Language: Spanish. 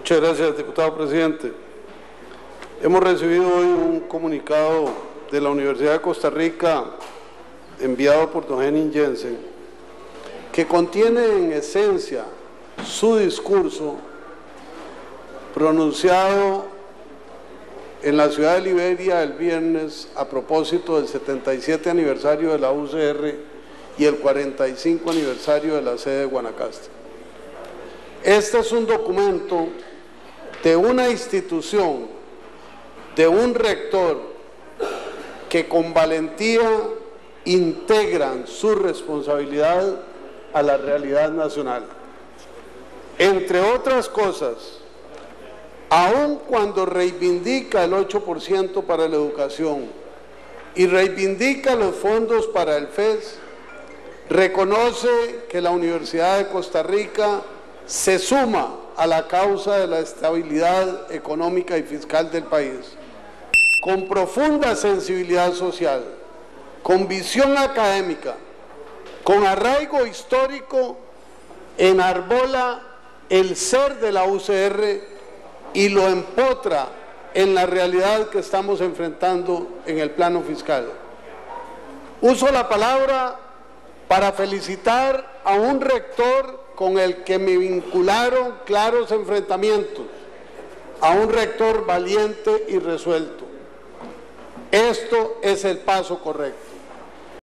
Muchas gracias, diputado presidente. Hemos recibido hoy un comunicado de la Universidad de Costa Rica enviado por don Henning Jensen, que contiene en esencia su discurso pronunciado en la ciudad de Liberia el viernes a propósito del 77 aniversario de la UCR y el 45 aniversario de la sede de Guanacaste. Este es un documento de una institución, de un rector que con valentía integran su responsabilidad a la realidad nacional. Entre otras cosas, aun cuando reivindica el 8% para la educación y reivindica los fondos para el FES, reconoce que la Universidad de Costa Rica se suma a la causa de la estabilidad económica y fiscal del país. Con profunda sensibilidad social, con visión académica, con arraigo histórico, enarbola el ser de la UCR y lo empotra en la realidad que estamos enfrentando en el plano fiscal. Uso la palabra para felicitar a un rector con el que me vincularon claros enfrentamientos, a un rector valiente y resuelto. Esto es el paso correcto.